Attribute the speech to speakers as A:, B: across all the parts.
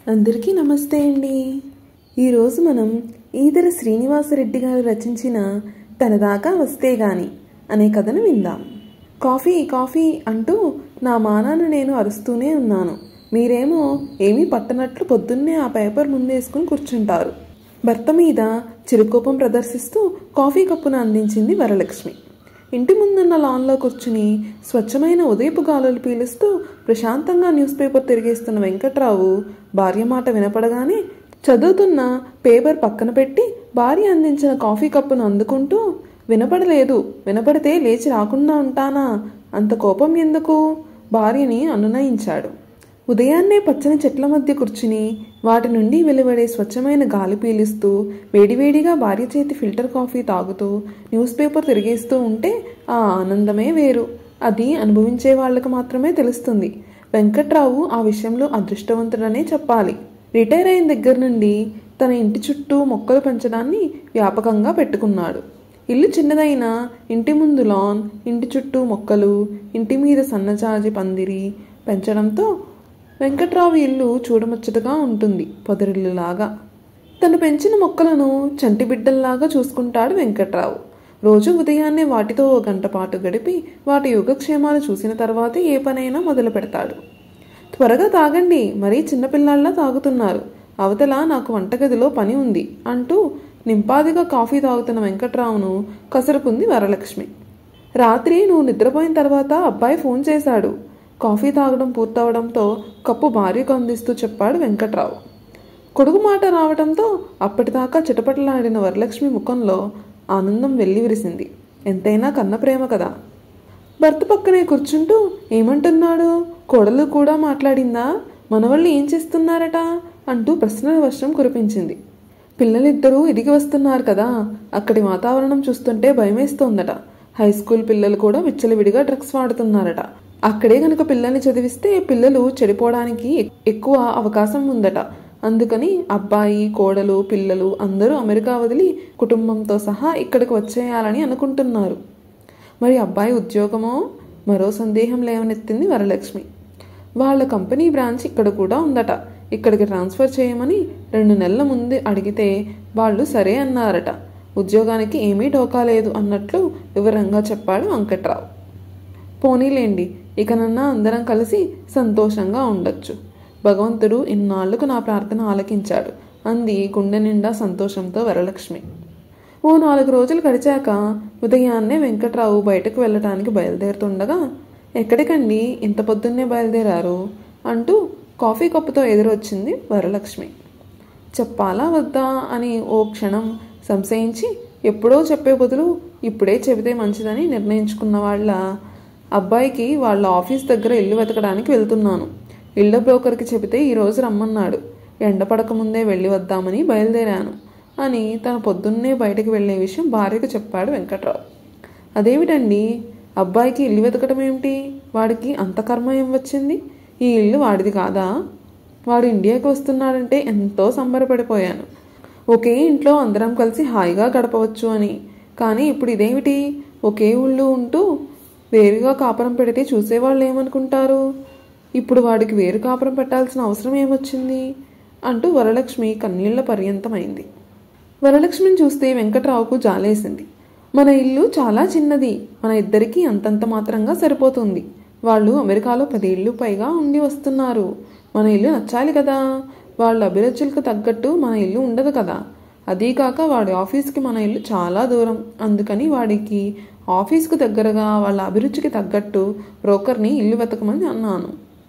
A: అందరికీ నమస్తే అండి. ఈరోజు మనం ఈదర శ్రీనివాసరెడ్డి గారు రచించిన తనదాకా వస్తే గాని అనే కథను విందాం. కాఫీ కాఫీ అంటూ నా మానాన నేను అరుస్తూనే ఉన్నాను. మీరేమో ఏమీ పట్టనట్లు పొద్దున్నే ఆ పేపర్ ముందేసుకుని కూర్చుంటారు. భర్త మీద చిరుకోపం ప్రదర్శిస్తూ కాఫీ కప్పును అందించింది వరలక్ష్మి. ఇంటి ముందున్న లాన్లో కూర్చుని స్వచ్ఛమైన ఉదయపు గాలులు పీలుస్తూ ప్రశాంతంగా న్యూస్ పేపర్ తిరిగేస్తున్న వెంకట్రావు భార్య మాట వినపడగానే చదువుతున్న పేపర్ పక్కన పెట్టి భార్య అందించిన కాఫీ కప్పును అందుకుంటూ, వినపడలేదు, వినపడితే లేచి రాకుండా ఉంటానా, అంత కోపం ఎందుకు, భార్యని అనునయించాడు. ఉదయాన్నే పచ్చని చెట్ల మధ్య కూర్చుని వాటి నుండి వెలువడే స్వచ్ఛమైన గాలి పీలుస్తూ వేడివేడిగా భార్య చేతి ఫిల్టర్ కాఫీ తాగుతూ న్యూస్ పేపర్ తిరిగేస్తూ ఉంటే ఆ ఆనందమే వేరు. అది అనుభవించే వాళ్లకు మాత్రమే తెలుస్తుంది. వెంకట్రావు ఆ విషయంలో అదృష్టవంతుడనే చెప్పాలి. రిటైర్ అయిన దగ్గర నుండి తన ఇంటి చుట్టూ మొక్కలు పెంచడాన్ని వ్యాపకంగా పెట్టుకున్నాడు. ఇల్లు చిన్నదైనా ఇంటి ముందు లాన్, ఇంటి చుట్టూ మొక్కలు, ఇంటి మీద సన్నజాజి పందిరి పెంచడంతో వెంకట్రావు ఇల్లు చూడముచ్చటగా ఉంటుంది, పొదరిల్లులాగా. తను పెంచిన మొక్కలను చంటి బిడ్డల్లాగా చూసుకుంటాడు వెంకట్రావు. రోజు ఉదయాన్నే వాటితో 1 గంట పాటు గడిపి వాటి యోగక్షేమాలు చూసిన తర్వాతే ఏ పనైనా మొదలు పెడతాడు. త్వరగా తాగండి, మరీ చిన్నపిల్లాల్లా తాగుతున్నారు, అవతల నాకు వంటగదిలో పని ఉంది అంటూ నింపాదిగా కాఫీ తాగుతున్న వెంకట్రావును కసురుకుంది వరలక్ష్మి. రాత్రి నువ్వు నిద్రపోయిన తర్వాత అబ్బాయి ఫోన్ చేశాడు. కాఫీ తాగడం పూర్తవడంతో కప్పు భార్యకు అందిస్తూ చెప్పాడు వెంకట్రావు. కొడుకు మాట రావడంతో అప్పటిదాకా చిటపటలాడిన వరలక్ష్మి ముఖంలో ఆనందం వెల్లివిరిసింది. ఎంతైనా కన్న ప్రేమ కదా. భర్త పక్కనే కూర్చుంటూ ఏమంటున్నాడు, కోడలు కూడా మాట్లాడిందా, మనవాళ్ళు ఏం చేస్తున్నారట అంటూ ప్రశ్నల వర్షం కురిపించింది. పిల్లలిద్దరూ ఎదిగి వస్తున్నారు కదా, అక్కడి వాతావరణం చూస్తుంటే భయమేస్తోందట. హై స్కూల్ పిల్లలు కూడా విచ్చలవిడిగా డ్రగ్స్ వాడుతున్నారట. అక్కడే గనుక పిల్లల్ని చదివిస్తే పిల్లలు చెడిపోవడానికి ఎక్కువ అవకాశం ఉందట. అందుకని అబ్బాయి, కోడలు, పిల్లలు అందరూ అమెరికా వదిలి కుటుంబంతో సహా ఇక్కడికి వచ్చేయాలని అనుకుంటున్నారు. మరి అబ్బాయి ఉద్యోగమో? మరో సందేహం లేవనెత్తింది వరలక్ష్మి. వాళ్ళ కంపెనీ బ్రాంచ్ ఇక్కడ కూడా ఉందట. ఇక్కడికి ట్రాన్స్ఫర్ చేయమని 2 నెలల ముందు అడిగితే వాళ్ళు సరే అన్నారట. ఉద్యోగానికి ఏమీ ఢోకా లేదు అన్నట్లు వివరంగా చెప్పాడు వెంకట్రావు. పోనీలేండి, ఇకనన్నా అందరం కలిసి సంతోషంగా ఉండొచ్చు. భగవంతుడు ఇన్నాళ్లకు నా ప్రార్థన ఆలకించాడు అంది గుండె నిండా సంతోషంతో వరలక్ష్మి. ఓ 4 రోజులు గడిచాక ఉదయాన్నే వెంకట్రావు బయటకు వెళ్ళటానికి బయలుదేరుతుండగా, ఎక్కడికండి ఇంత పొద్దున్నే బయలుదేరారు అంటూ కాఫీ కప్పుతో ఎదురొచ్చింది వరలక్ష్మి. చెప్పాలా వద్దా అని ఓ క్షణం సంశయించి ఎప్పుడో చెప్పే బదులు ఇప్పుడే చెబితే మంచిదని నిర్ణయించుకున్న వాళ్ళ, అబ్బాయికి వాళ్ళ ఆఫీస్ దగ్గర ఇల్లు వెతకడానికి వెళ్తున్నాను. ఇళ్ల బ్రోకర్కి చెబితే ఈరోజు రమ్మన్నాడు. ఎండ పడకముందే వెళ్ళి వద్దామని బయలుదేరాను అని తన పొద్దున్నే బయటకు వెళ్లే విషయం భార్యకు చెప్పాడు వెంకట్రావు. అదేమిటండి, అబ్బాయికి ఇల్లు వెతకడం ఏమిటి, వాడికి అంత కర్మ ఏం వచ్చింది, ఈ ఇల్లు వాడిది కాదా, వాడు ఇండియాకి వస్తున్నాడంటే ఎంతో సంబరపడిపోయాను. ఒకే ఇంట్లో అందరం కలిసి హాయిగా గడపవచ్చు అని. కానీ ఇప్పుడు ఇదేమిటి, ఒకే ఊళ్ళో ఉంటూ వేరుగా కాపురం పెడితే చూసేవాళ్ళు ఏమనుకుంటారు, ఇప్పుడు వాడికి వేరు కాపురం పెట్టాల్సిన అవసరం ఏమొచ్చింది అంటూ వరలక్ష్మి కన్నీళ్ల పర్యంతమైంది. వరలక్ష్మిని చూస్తే వెంకట్రావుకు జాలేసింది. మన ఇల్లు చాలా చిన్నది, మన ఇద్దరికీ అంతంత మాత్రంగా సరిపోతుంది. వాళ్ళు అమెరికాలో 10 ఏళ్ళు పైగా ఉండి వస్తున్నారు. మన ఇల్లు నచ్చాలి కదా, వాళ్ళ అభిరుచులకు తగ్గట్టు మన ఇల్లు ఉండదు కదా. అదీకాక వాడి ఆఫీస్కి మన ఇల్లు చాలా దూరం. అందుకని వాడికి ఆఫీస్కు దగ్గరగా వాళ్ళ అభిరుచికి తగ్గట్టు బ్రోకర్ని ఇల్లు వెతకమని అన్నాను.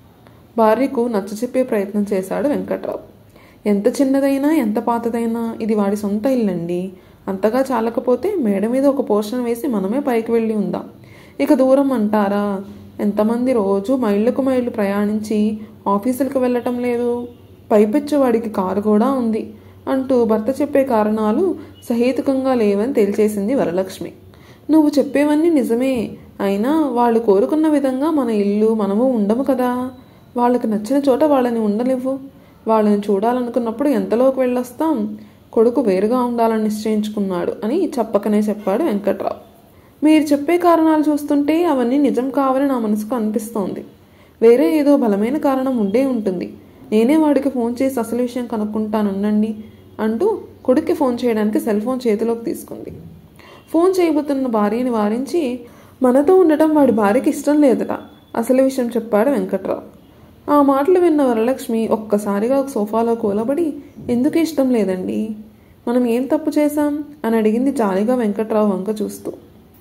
A: భార్యకు నచ్చచెప్పే ప్రయత్నం చేశాడు వెంకట్రావు. ఎంత చిన్నదైనా ఎంత పాతదైనా ఇది వాడి సొంత ఇల్లండి. అంతగా చాలకపోతే మేడ మీద ఒక పోర్షన్ వేసి మనమే పైకి వెళ్ళి ఉందాం. ఇక దూరం అంటారా, ఎంతమంది రోజు మైళ్ళకు మైళ్ళు ప్రయాణించి ఆఫీసులకు వెళ్ళటం లేదు. పైపెచ్చు వాడికి కారు కూడా ఉంది అంటూ భర్త చెప్పే కారణాలు సహేతుకంగా లేవని తేల్చేసింది వరలక్ష్మి. నువ్వు చెప్పేవన్నీ నిజమే, అయినా వాళ్ళు కోరుకున్న విధంగా మన ఇల్లు మనము ఉండము కదా. వాళ్ళకి నచ్చిన చోట వాళ్ళని ఉండలేవు. వాళ్ళని చూడాలనుకున్నప్పుడు ఎంతలోకి వెళ్ళొస్తాం. కొడుకు వేరుగా ఉండాలని నిశ్చయించుకున్నాడు అని చెప్పకనే చెప్పాడు వెంకట్రావు. మీరు చెప్పే కారణాలు చూస్తుంటే అవన్నీ నిజం కావని నా మనసుకు అనిపిస్తోంది. వేరే ఏదో బలమైన కారణం ఉండే ఉంటుంది. నేనే వాడికి ఫోన్ చేసి అసలు విషయం కనుక్కుంటానుండండి అంటూ కొడుక్కి ఫోన్ చేయడానికి సెల్ ఫోన్ చేతిలోకి తీసుకుంది. ఫోన్ చేయబోతున్న భార్యని వారించి మనతో ఉండటం వాడి భార్యకి ఇష్టం లేదట అసలు విషయం చెప్పాడు వెంకట్రావు. ఆ మాటలు విన్న వరలక్ష్మి ఒక్కసారిగా సోఫాలో కూలబడి, ఎందుకు ఇష్టం లేదండి, మనం ఏం తప్పు చేశాం అని అడిగింది జాలిగా వెంకట్రావు వంక చూస్తూ.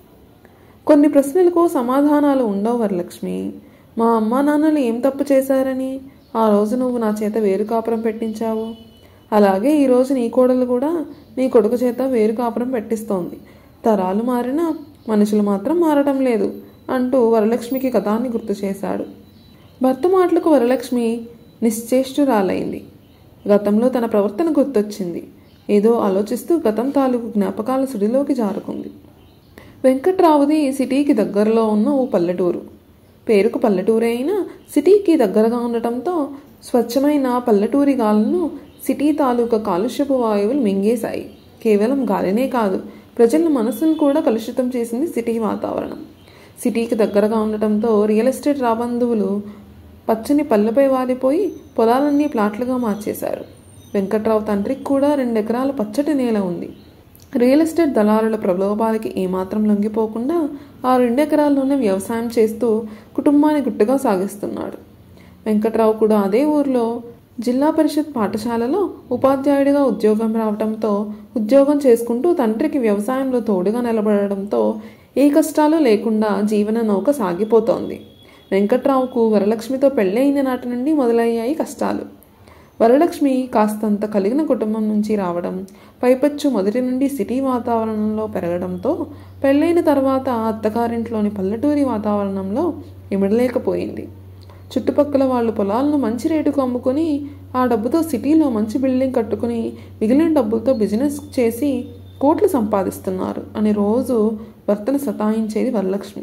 A: కొన్ని ప్రశ్నలకు సమాధానాలు ఉండవు వరలక్ష్మి. మా అమ్మా నాన్నలు ఏం తప్పు చేశారని ఆ రోజు నువ్వు నా చేత వేరు కాపురం పెట్టించావు, అలాగే ఈరోజు నీ కోడలు కూడా నీ కొడుకు చేత వేరు కాపురం పెట్టిస్తోంది. తరాలు మారినా మనుషులు మాత్రం మారటం లేదు అంటూ వరలక్ష్మికి కథాన్ని గుర్తు చేశాడు. భర్త మాటలకు వరలక్ష్మి నిశ్చేష్టురాలైంది. గతంలో తన ప్రవర్తన గుర్తొచ్చింది. ఏదో ఆలోచిస్తూ గతం తాలూకు జ్ఞాపకాల సుడిలోకి జారుకుంది. వెంకట్రావుది సిటీకి దగ్గరలో ఉన్న ఓ పల్లెటూరు. పేరుకు పల్లెటూరే అయినా సిటీకి దగ్గరగా ఉండటంతో స్వచ్ఛమైన పల్లెటూరి గాలులను సిటీ తాలూకా కాలుష్యపు వాయువులు మింగేశాయి. కేవలం గాలినే కాదు, ప్రజల మనసును కూడా కలుషితం చేసింది సిటీ వాతావరణం. సిటీకి దగ్గరగా ఉండటంతో రియల్ ఎస్టేట్ రాబంధువులు పచ్చని పల్లెపై వాలిపోయి పొలాలన్నీ ప్లాట్లుగా మార్చేశారు. వెంకట్రావు తండ్రికి కూడా 2 ఎకరాల పచ్చటి నేల ఉంది. రియల్ ఎస్టేట్ దళారుల ప్రలోభాలకి ఏమాత్రం లొంగిపోకుండా ఆ 2 ఎకరాల్లోనే వ్యవసాయం చేస్తూ కుటుంబాన్ని గుట్టుగా సాగిస్తున్నాడు. వెంకట్రావు కూడా అదే ఊర్లో జిల్లా పరిషత్ పాఠశాలలో ఉపాధ్యాయుడిగా ఉద్యోగం రావడంతో ఉద్యోగం చేసుకుంటూ తండ్రికి వ్యవసాయంలో తోడుగా నిలబడడంతో ఏ కష్టాలు లేకుండా జీవన నౌక సాగిపోతోంది. వెంకట్రావుకు వరలక్ష్మితో పెళ్ళైన నాటి నుండి మొదలయ్యాయి కష్టాలు. వరలక్ష్మి కాస్తంత కలిగిన కుటుంబం నుంచి రావడం, పైపచ్చు మొదటి నుండి సిటీ వాతావరణంలో పెరగడంతో పెళ్ళైన తర్వాత అత్తగారింట్లోని పల్లెటూరి వాతావరణంలో ఇమడలేకపోయింది. చుట్టుపక్కల వాళ్ళు పొలాలను మంచి రేటుకు అమ్ముకొని ఆ డబ్బుతో సిటీలో మంచి బిల్డింగ్ కట్టుకుని మిగిలిన డబ్బులతో బిజినెస్ చేసి కోట్లు సంపాదిస్తున్నారు అని రోజు భర్తను సతాయించేది వరలక్ష్మి.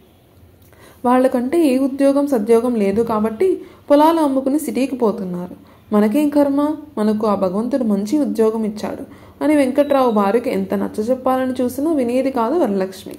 A: వాళ్ళకంటే ఏ ఉద్యోగం సద్యోగం లేదు కాబట్టి పొలాలు అమ్ముకుని సిటీకి పోతున్నారు, మనకేం కర్మ, మనకు ఆ భగవంతుడు మంచి ఉద్యోగం ఇచ్చాడు అని వెంకట్రావు భార్యకు ఎంత నచ్చజెప్పాలని చూసినా వినేది కాదు వరలక్ష్మి.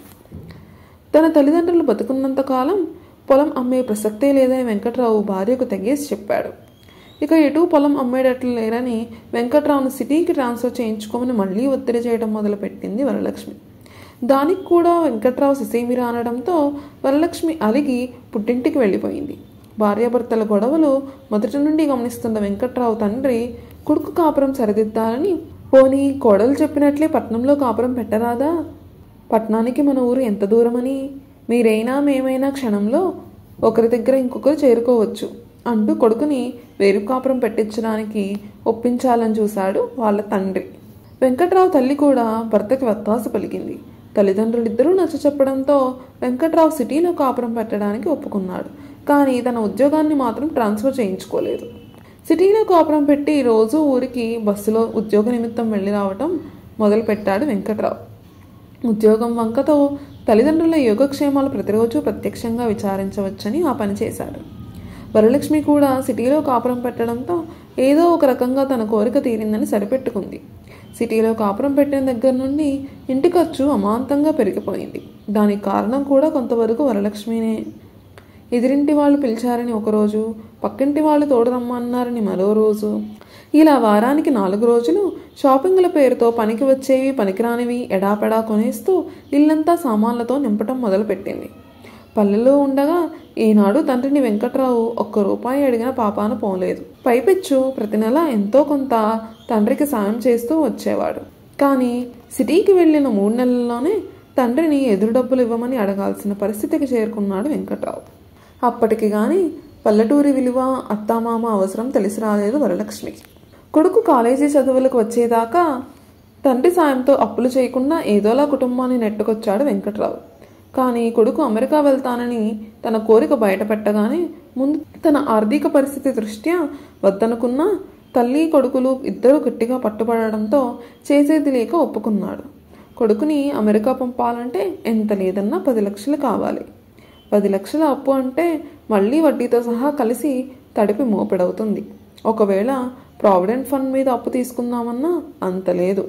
A: తన తల్లిదండ్రులు బతుకున్నంతకాలం పొలం అమ్మే ప్రసక్తే లేదని వెంకట్రావు భార్యకు తెగేసి చెప్పాడు. ఇక ఎటూ పొలం అమ్మేటట్లు లేరని వెంకట్రావును సిటీకి ట్రాన్స్ఫర్ చేయించుకోమని మళ్ళీ ఒత్తిడి చేయడం మొదలుపెట్టింది వరలక్ష్మి. దానికి కూడా వెంకట్రావు సిసేమిరా అనడంతో వరలక్ష్మి అలిగి పుట్టింటికి వెళ్ళిపోయింది. భార్యాభర్తల గొడవలు మొదటి నుండి గమనిస్తున్న వెంకట్రావు తండ్రి కొడుకు కాపురం సరిదిద్దాలని, పోనీ కోడలు చెప్పినట్లే పట్నంలో కాపురం పెట్టరాదా, పట్నానికి మన ఊరు ఎంత దూరమని, మీరైనా మేమైనా క్షణంలో ఒకరి దగ్గర ఇంకొకరు చేరుకోవచ్చు అంటూ కొడుకుని వేరు కాపురం పెట్టించడానికి ఒప్పించాలని చూశాడు వాళ్ళ తండ్రి. వెంకట్రావు తల్లి కూడా భర్తకి వత్తాసు పలికింది. తల్లిదండ్రులిద్దరూ నచ్చ చెప్పడంతో వెంకట్రావు సిటీలో కాపురం పెట్టడానికి ఒప్పుకున్నాడు. కానీ తన ఉద్యోగాన్ని మాత్రం ట్రాన్స్ఫర్ చేయించుకోలేదు. సిటీలో కాపురం పెట్టి రోజు ఊరికి బస్సులో ఉద్యోగ నిమిత్తం వెళ్ళి రావటం మొదలుపెట్టాడు వెంకట్రావు. ఉద్యోగం వంకతో తల్లిదండ్రుల యోగక్షేమాలు ప్రతిరోజు ప్రత్యక్షంగా విచారించవచ్చని ఆ పని చేశాడు. వరలక్ష్మి కూడా సిటీలో కాపురం పెట్టడంతో ఏదో ఒక రకంగా తన కోరిక తీరిందని సరిపెట్టుకుంది. సిటీలో కాపురం పెట్టిన దగ్గర నుండి ఇంటి ఖర్చు అమాంతంగా పెరిగిపోయింది. దానికి కారణం కూడా కొంతవరకు వరలక్ష్మినే. ఎదిరింటి వాళ్ళు పిలిచారని ఒకరోజు, పక్కింటి వాళ్ళు తోడు రమ్మన్నారని మరో రోజు, ఇలా వారానికి 4 రోజులు షాపింగ్ల పేరుతో పనికి వచ్చేవి పనికిరానివి ఎడాపెడా కొనేస్తూ ఇల్లంతా సామాన్లతో నింపటం మొదలుపెట్టింది. పల్లెలో ఉండగా ఈనాడు తండ్రిని వెంకట్రావు ₹1 అడిగిన పాపాన పోలేదు. పైపెచ్చు ప్రతి నెల ఎంతో కొంత తండ్రికి సాయం చేస్తూ వచ్చేవాడు. కానీ సిటీకి వెళ్ళిన 3 నెలల్లోనే తండ్రిని ఎదురు డబ్బులు ఇవ్వమని అడగాల్సిన పరిస్థితికి చేరుకున్నాడు వెంకట్రావు. అప్పటికి కానీ పల్లెటూరి విలువ, అత్తామామ అవసరం తెలిసి రాలేదు వరలక్ష్మికి. కొడుకు కాలేజీ చదువులకు వచ్చేదాకా తండ్రి సాయంతో అప్పులు చేయకుండా ఏదోలా కుటుంబాన్ని నెట్టుకొచ్చాడు వెంకట్రావు. కానీ కొడుకు అమెరికా వెళ్తానని తన కోరిక బయటపెట్టగానే ముందు తన ఆర్థిక పరిస్థితి దృష్ట్యా వద్దనుకున్న తల్లి కొడుకులు ఇద్దరూ గట్టిగా పట్టుబడడంతో చేసేది లేక ఒప్పుకున్నాడు. కొడుకుని అమెరికా పంపాలంటే ఎంత లేదన్నా 10 లక్షలు కావాలి. 10 లక్షల అప్పు అంటే మళ్ళీ వడ్డీతో సహా కలిసి తడిపి మోపెడవుతుంది. ఒకవేళ ప్రావిడెంట్ ఫండ్ మీద అప్పు తీసుకుందామన్నా అంత లేదు.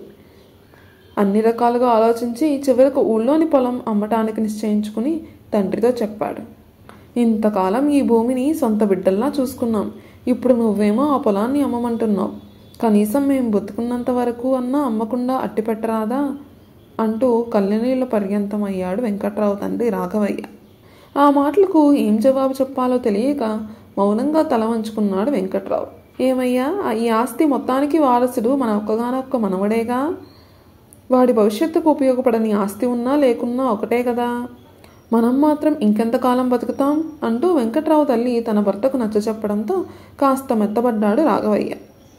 A: అన్ని రకాలుగా ఆలోచించి చివరకు ఊళ్ళోని పొలం అమ్మటానికి నిశ్చయించుకుని తండ్రితో చెప్పాడు. ఇంతకాలం ఈ భూమిని సొంత బిడ్డల్లా చూసుకున్నాం, ఇప్పుడు నువ్వేమో ఆ పొలాన్ని అమ్మమంటున్నావు. కనీసం మేము బతుకున్నంత వరకు అన్నా అమ్మకుండా అట్టిపెట్టరాదా అంటూ కళ్ళనీళ్ల పర్యంతం అయ్యాడు వెంకట్రావు తండ్రి రాఘవయ్య. ఆ మాటలకు ఏం జవాబు చెప్పాలో తెలియక మౌనంగా తల వంచుకున్నాడు వెంకట్రావు. ఏమయ్యా, ఈ ఆస్తి మొత్తానికి వారసుడు మన ఒక్కగానొక్క మనవడేగా. వాడి భవిష్యత్తుకు ఉపయోగపడని ఆస్తి ఉన్నా లేకున్నా ఒకటే కదా. మనం మాత్రం ఇంకెంతకాలం బతుకుతాం అంటూ వెంకట్రావు తల్లి తన భర్తకు నచ్చచెప్పడంతో కాస్త మెత్తబడ్డాడు రాఘవయ్య.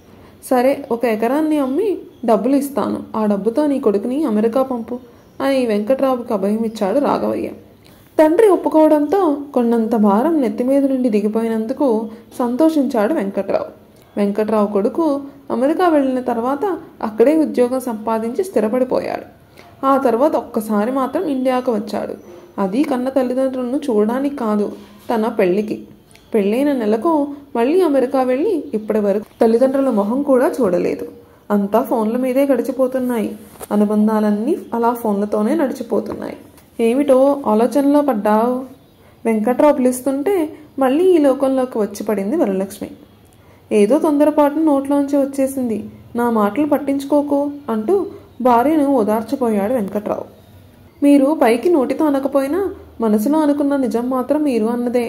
A: సరే, 1 ఎకరాన్ని అమ్మి డబ్బులు ఇస్తాను, ఆ డబ్బుతో నీ కొడుకుని అమెరికా పంపు అని వెంకట్రావుకి అభయం ఇచ్చాడు రాఘవయ్య. తండ్రి ఒప్పుకోవడంతో కొండంత భారం నెత్తిమీద నుండి దిగిపోయినందుకు సంతోషించాడు వెంకట్రావు. వెంకట్రావు కొడుకు అమెరికా వెళ్ళిన తర్వాత అక్కడే ఉద్యోగం సంపాదించి స్థిరపడిపోయాడు. ఆ తర్వాత ఒక్కసారి మాత్రం ఇండియాకు వచ్చాడు. అది కన్న తల్లిదండ్రులను చూడడానికి కాదు, తన పెళ్లికి. పెళ్ళైన నెలకు మళ్ళీ అమెరికా వెళ్ళి ఇప్పటి వరకు తల్లిదండ్రుల మొహం కూడా చూడలేదు. అంతా ఫోన్ల మీదే గడిచిపోతున్నాయి. అనుబంధాలన్నీ అలా ఫోన్లతోనే నడిచిపోతున్నాయి. ఏమిటో ఆలోచనలో పడ్డావు? వెంకట్రావు పిలుస్తుంటే మళ్ళీ ఈ లోకంలోకి వచ్చి పడింది వరలక్ష్మి. ఏదో తొందరపాటును నోట్లోంచి వచ్చేసింది, నా మాటలు పట్టించుకోకు అంటూ భార్యను ఓదార్చిపోయాడు వెంకట్రావు. మీరు పైకి నోటితో అనకపోయినా మనసులో అనుకున్న నిజం మాత్రం మీరు అన్నదే.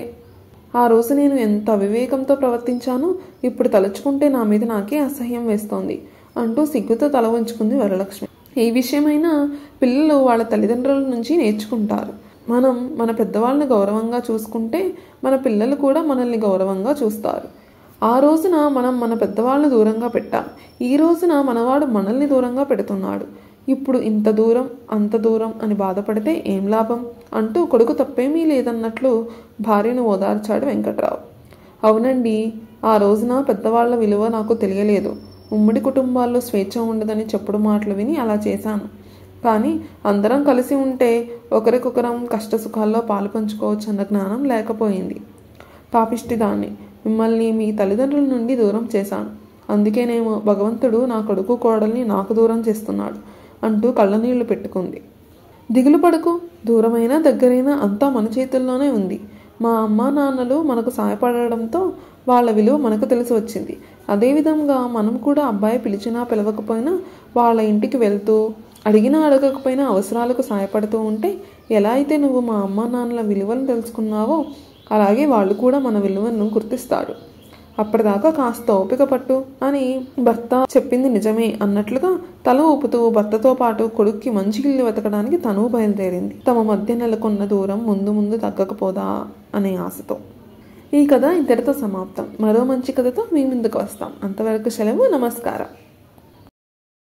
A: ఆ రోజు నేను ఎంత అవివేకంతో ప్రవర్తించానో ఇప్పుడు తలుచుకుంటే నా మీద నాకే అసహ్యం వేస్తోంది అంటూ సిగ్గుతో తల వంచుకుంది వరలక్ష్మి. ఏ విషయమైనా పిల్లలు వాళ్ళ తల్లిదండ్రుల నుంచి నేర్చుకుంటారు. మనం మన పెద్దవాళ్ళని గౌరవంగా చూసుకుంటే మన పిల్లలు కూడా మనల్ని గౌరవంగా చూస్తారు. ఆ రోజున మనం మన పెద్దవాళ్ళని దూరంగా పెట్టాం, ఈ రోజున మనవాడు మనల్ని దూరంగా పెడుతున్నాడు. ఇప్పుడు ఇంత దూరం అంత దూరం అని బాధపడితే ఏం లాభం అంటూ కొడుకు తప్పేమీ లేదన్నట్లు భార్యను ఓదార్చాడు వెంకట్రావు. అవునండి, ఆ రోజున పెద్దవాళ్ల విలువ నాకు తెలియలేదు. ఉమ్మడి కుటుంబాల్లో స్వేచ్ఛ ఉండదని చెప్పుడు మాటలు విని అలా చేశాను. కానీ అందరం కలిసి ఉంటే ఒకరికొకరం కష్టసుఖాల్లో పాలు పంచుకోవచ్చు అన్న జ్ఞానం లేకపోయింది. పాపిష్టిదాన్ని, మిమ్మల్ని మీ తల్లిదండ్రుల నుండి దూరం చేశాను. అందుకేనేమో భగవంతుడు నా కొడుకు కోడల్ని నాకు దూరం చేస్తున్నాడు అంటూ కళ్ళనీళ్లు పెట్టుకుంది. దిగులు పడకు, దూరమైనా దగ్గరైనా అంతా మన చేతుల్లోనే ఉంది. మా అమ్మా నాన్నలు మనకు సాయపడడంతో వాళ్ళ విలువ మనకు తెలిసి వచ్చింది. అదేవిధంగా మనం కూడా అబ్బాయి పిలిచినా పిలవకపోయినా వాళ్ళ ఇంటికి వెళ్తూ అడిగినా అడగకపోయినా అవసరాలకు సాయపడుతూ ఉంటే ఎలా అయితే నువ్వు మా అమ్మా నాన్నల విలువను తెలుసుకున్నావో అలాగే వాళ్ళు కూడా మన విలువను గుర్తిస్తారు. అప్పటిదాకా కాస్త ఓపిక పట్టు అని భర్త చెప్పింది నిజమే అన్నట్లుగా తల ఊపుతూ భర్తతో పాటు కొడుక్కి మంచి ఇల్లు వెతకడానికి తను బయలుదేరింది. తమ మధ్య నెలకొన్న దూరం ముందు ముందు తగ్గకపోదా అనే ఆశతో. ఈ కథ ఇంతటితో సమాప్తం. మరో మంచి కథతో మీ ముందుకు వస్తాం. అంతవరకు సెలవు. నమస్కారం.